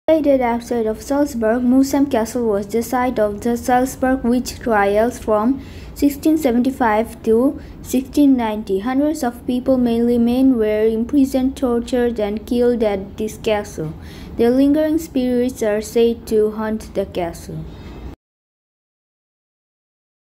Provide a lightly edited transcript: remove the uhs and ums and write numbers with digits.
Located outside of Salzburg, Moosham Castle was the site of the Salzburg witch trials from 1675 to 1690. Hundreds of people, mainly men, were imprisoned, tortured, and killed at this castle. The lingering spirits are said to haunt the castle.